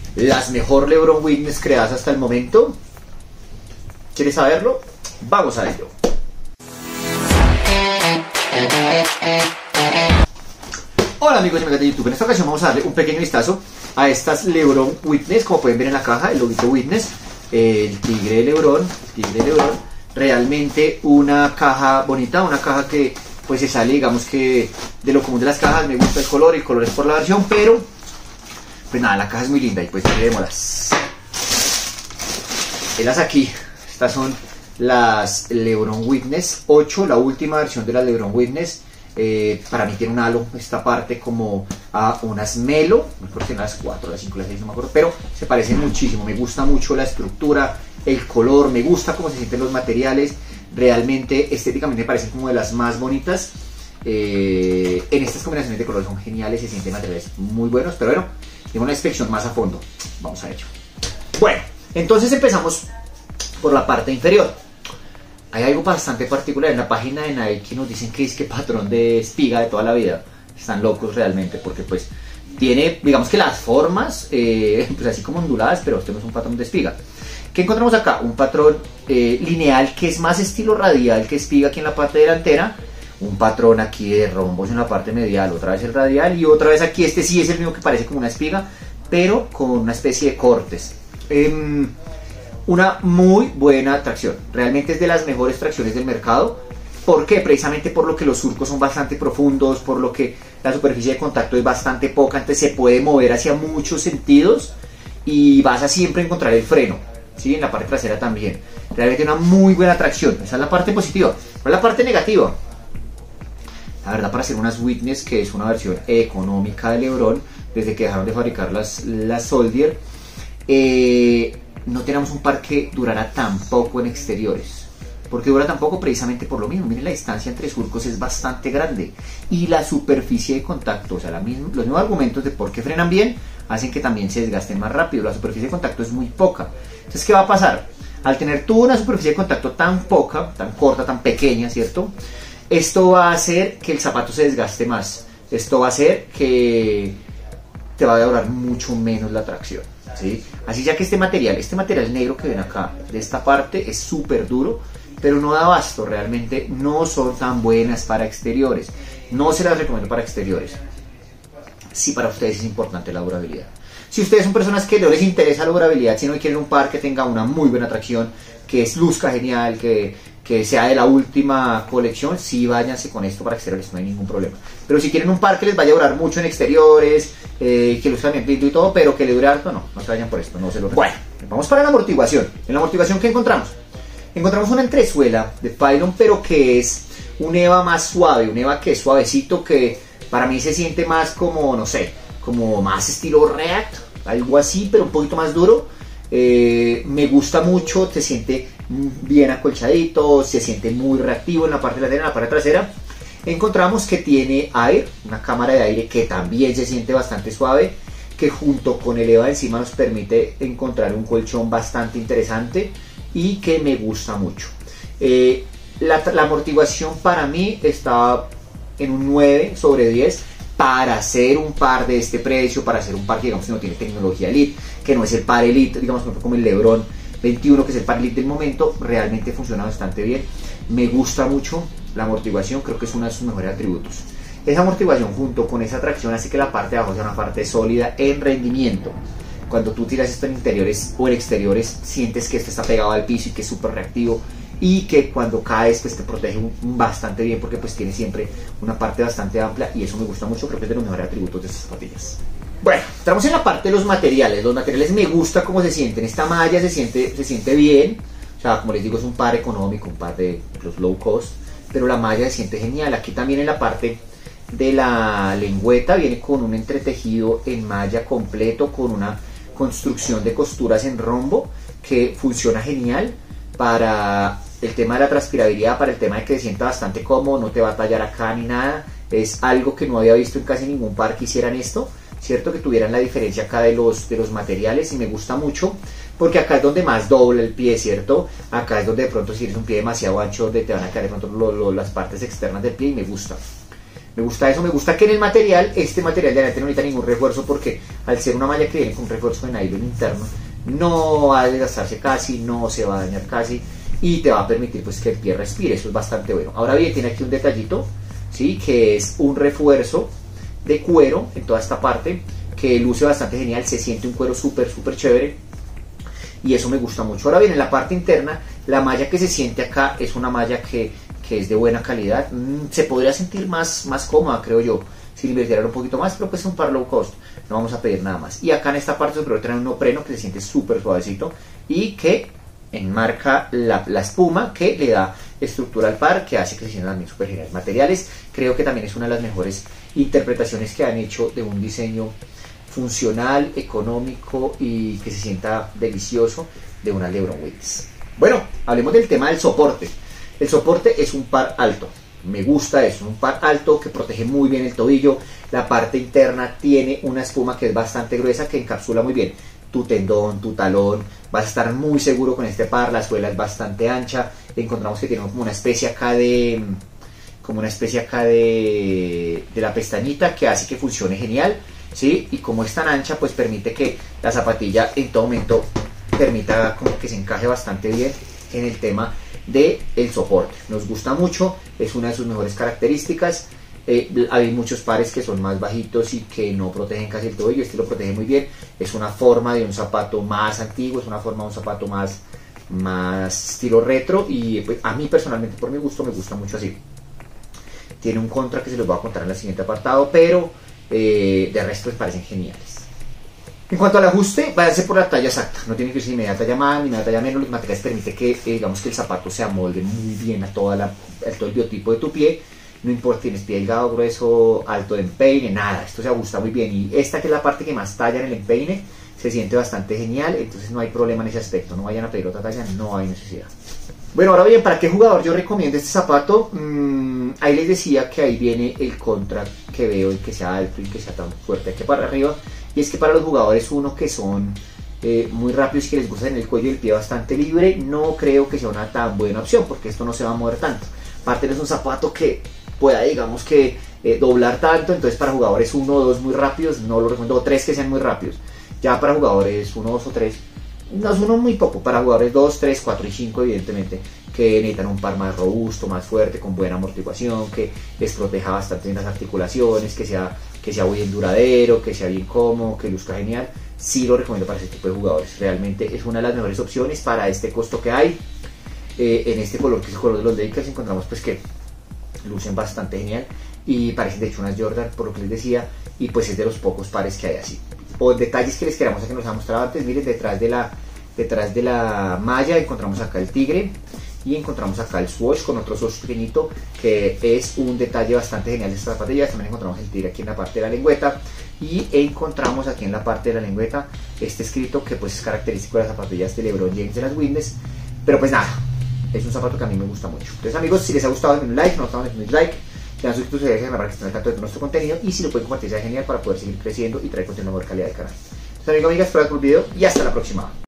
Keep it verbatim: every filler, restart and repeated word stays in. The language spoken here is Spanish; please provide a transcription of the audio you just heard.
las mejor LeBron Witness creadas hasta el momento. ¿Quieres saberlo? Vamos a ello. Hola amigos y amigas de YouTube, en esta ocasión vamos a darle un pequeño vistazo a estas LeBron Witness. Como pueden ver en la caja, el loguito Witness, el tigre de LeBron, el tigre de LeBron, realmente una caja bonita, una caja que pues se sale, digamos que de lo común de las cajas. Me gusta el color, el color es por la versión, pero pues nada, la caja es muy linda y pues no le demoras. Velas aquí, estas son las LeBron Witness ocho, la última versión de las LeBron Witness. Eh, para mí tiene un halo, esta parte como a unas Melo, no recuerdo si eran las cuatro, las cinco, las seis, no me acuerdo, pero se parecen muchísimo. Me gusta mucho la estructura, el color, me gusta cómo se sienten los materiales. Realmente estéticamente me parecen como de las más bonitas. Eh, en estas combinaciones de colores son geniales, se sienten materiales muy buenos, pero bueno, tengo una inspección más a fondo, vamos a ello. Bueno, entonces empezamos por la parte inferior. Hay algo bastante particular en la página de Nike que nos dicen que es que patrón de espiga de toda la vida. Están locos realmente, porque pues tiene, digamos que las formas, eh, pues así como onduladas, pero este no es un patrón de espiga. ¿Qué encontramos acá? Un patrón eh, lineal que es más estilo radial que espiga aquí en la parte delantera. Un patrón aquí de rombos en la parte medial, otra vez el radial y otra vez aquí. Este sí es el mismo que parece como una espiga, pero con una especie de cortes. Eh, Una muy buena tracción, realmente es de las mejores tracciones del mercado. ¿Por qué? Precisamente por lo que los surcos son bastante profundos, por lo que la superficie de contacto es bastante poca, entonces se puede mover hacia muchos sentidos y vas a siempre encontrar el freno, ¿sí? En la parte trasera también. Realmente una muy buena tracción, esa es la parte positiva. ¿Cuál es la parte negativa? La verdad, para hacer unas Witness, que es una versión económica de LeBron, desde que dejaron de fabricar las, las Soldier, eh... no tenemos un par que durara tan poco en exteriores. ¿Por qué dura tan poco? Precisamente por lo mismo. Miren, la distancia entre surcos es bastante grande y la superficie de contacto, o sea, la misma, los mismos argumentos de por qué frenan bien hacen que también se desgasten más rápido. La superficie de contacto es muy poca. Entonces, ¿qué va a pasar? Al tener tú una superficie de contacto tan poca, tan corta, tan pequeña, ¿cierto? Esto va a hacer que el zapato se desgaste más. Esto va a hacer que te va a durar mucho menos la tracción, ¿sí? Así ya que este material, este material negro que ven acá, de esta parte, es súper duro, pero no da abasto. Realmente no son tan buenas para exteriores. No se las recomiendo para exteriores. Sí, para ustedes es importante la durabilidad. Si ustedes son personas que no les interesa la durabilidad, sino que quieren un par que tenga una muy buena tracción, que es luzca genial, que, que sea de la última colección, sí, váyanse con esto para exteriores, no hay ningún problema. Pero si quieren un par que les vaya a durar mucho en exteriores, eh, que luzca bien lindo y todo, pero que le dure harto, no, no se vayan por esto, no se lo recomiendo. Bueno, vamos para la amortiguación. En la amortiguación, ¿qué encontramos? Encontramos una entresuela de Pylon, pero que es un EVA más suave, un EVA que es suavecito, que para mí se siente más como, no sé, como más estilo React, algo así, pero un poquito más duro. Eh, me gusta mucho, se siente bien acolchadito, se siente muy reactivo en la parte delantera, en la parte trasera. Encontramos que tiene aire, una cámara de aire que también se siente bastante suave, que junto con el EVA encima nos permite encontrar un colchón bastante interesante y que me gusta mucho. Eh, la, la amortiguación para mí está en un nueve sobre diez. Para hacer un par de este precio, para hacer un par que digamos que no tiene tecnología Elite, que no es el par Elite, digamos como el LeBron veintiuno, que es el par Elite del momento, realmente funciona bastante bien. Me gusta mucho la amortiguación, creo que es uno de sus mejores atributos. Esa amortiguación junto con esa tracción hace que la parte de abajo sea una parte sólida en rendimiento. Cuando tú tiras esto en interiores o en exteriores, sientes que esto está pegado al piso y que es súper reactivo, y que cuando caes pues te protege bastante bien, porque pues tiene siempre una parte bastante amplia y eso me gusta mucho. Creo que es de los mejores atributos de estas zapatillas. Bueno, entramos en la parte de los materiales. Los materiales me gusta cómo se sienten. Esta malla se siente, se siente bien, o sea, como les digo, es un par económico, un par de los low cost, pero la malla se siente genial. Aquí también en la parte de la lengüeta viene con un entretejido en malla completo, con una construcción de costuras en rombo que funciona genial para el tema de la transpirabilidad, para el tema de que se sienta bastante cómodo, no te va a tallar acá ni nada. Es algo que no había visto en casi ningún par que hicieran esto, cierto, que tuvieran la diferencia acá de los, de los materiales, y me gusta mucho porque acá es donde más dobla el pie, cierto, acá es donde de pronto si tienes un pie demasiado ancho, donde te van a caer de pronto lo, lo, las partes externas del pie, y me gusta. Me gusta eso, me gusta que en el material, este material de adelante no necesita ningún refuerzo porque al ser una malla que viene con un refuerzo de nylon interno, no va a desgastarse casi, no se va a dañar casi y te va a permitir pues que el pie respire, eso es bastante bueno. Ahora bien, tiene aquí un detallito, ¿sí? Que es un refuerzo de cuero en toda esta parte, que luce bastante genial, se siente un cuero súper, súper chévere y eso me gusta mucho. Ahora bien, en la parte interna, la malla que se siente acá es una malla que, que es de buena calidad, mm, se podría sentir más, más cómoda, creo yo, si le invirtieran un poquito más, pero pues es un par low cost, no vamos a pedir nada más. Y acá en esta parte superior trae un neopreno que se siente súper suavecito y que enmarca la, la espuma que le da estructura al par, que hace que se sientan también súper geniales. Materiales, creo que también es una de las mejores interpretaciones que han hecho de un diseño funcional, económico y que se sienta delicioso de una LeBron Witness. Bueno, hablemos del tema del soporte. El soporte es un par alto, me gusta eso, un par alto que protege muy bien el tobillo. La parte interna tiene una espuma que es bastante gruesa, que encapsula muy bien tu tendón, tu talón. Vas a estar muy seguro con este par. La suela es bastante ancha, encontramos que tiene como una especie acá de como una especie acá de, de la pestañita que hace que funcione genial, ¿sí? Y como es tan ancha, pues permite que la zapatilla en todo momento permita como que se encaje bastante bien en el tema del soporte. Nos gusta mucho, es una de sus mejores características. Eh, hay muchos pares que son más bajitos y que no protegen casi el tobillo, este lo protege muy bien. Es una forma de un zapato más antiguo, es una forma de un zapato más, más estilo retro y pues, a mí personalmente, por mi gusto, me gusta mucho así. Tiene un contra que se los voy a contar en el siguiente apartado, pero eh, de resto les parecen geniales. En cuanto al ajuste, váyanse por la talla exacta, no tiene que ser ni media talla más ni media talla menos. Los materiales permiten que, eh, digamos que el zapato se amolde muy bien a, toda la, a todo el biotipo de tu pie. No importa si tienes pie delgado, grueso, alto de empeine, nada, esto se ajusta muy bien. Y esta que es la parte que más talla en el empeine, se siente bastante genial, entonces no hay problema en ese aspecto. No vayan a pedir otra talla, no hay necesidad. Bueno, ahora bien, ¿para qué jugador yo recomiendo este zapato? Mm, ahí les decía que ahí viene el contra que veo, y que sea alto y que sea tan fuerte aquí para arriba. Y es que para los jugadores, uno que son eh, muy rápidos y que les gusta tener el cuello y el pie bastante libre, no creo que sea una tan buena opción, porque esto no se va a mover tanto. Aparte no es un zapato que pueda, digamos que, eh, doblar tanto, entonces para jugadores uno o dos muy rápidos, no lo recomiendo, o tres que sean muy rápidos. Ya para jugadores uno, dos o tres, no es uno muy poco. Para jugadores dos, tres, cuatro y cinco, evidentemente, que necesitan un par más robusto, más fuerte, con buena amortiguación, que les proteja bastante bien las articulaciones, que sea, que sea bien duradero, que sea bien cómodo, que luzca genial, sí lo recomiendo para ese tipo de jugadores. Realmente es una de las mejores opciones para este costo que hay. Eh, en este color, que es el color de los Lakers, encontramos pues que lucen bastante genial y parecen de hecho unas Jordan, por lo que les decía, y pues es de los pocos pares que hay así. O detalles que les queramos que nos ha mostrado antes, miren, detrás de la detrás de la malla encontramos acá el tigre y encontramos acá el swoosh con otro swoosh pequeñito, que es un detalle bastante genial de estas zapatillas. También encontramos el tigre aquí en la parte de la lengüeta y encontramos aquí en la parte de la lengüeta este escrito que pues es característico de las zapatillas de LeBron James de las Witness. Pero pues nada, es un zapato que a mí me gusta mucho. Entonces amigos, si les ha gustado, denle un like, no estamos dejando un like, le dan suscribirse para que estén al tanto de todo nuestro contenido, y si lo pueden compartir sería genial para poder seguir creciendo y traer contenido de mejor calidad del canal. Entonces amigos, amigas, espero por el video y hasta la próxima.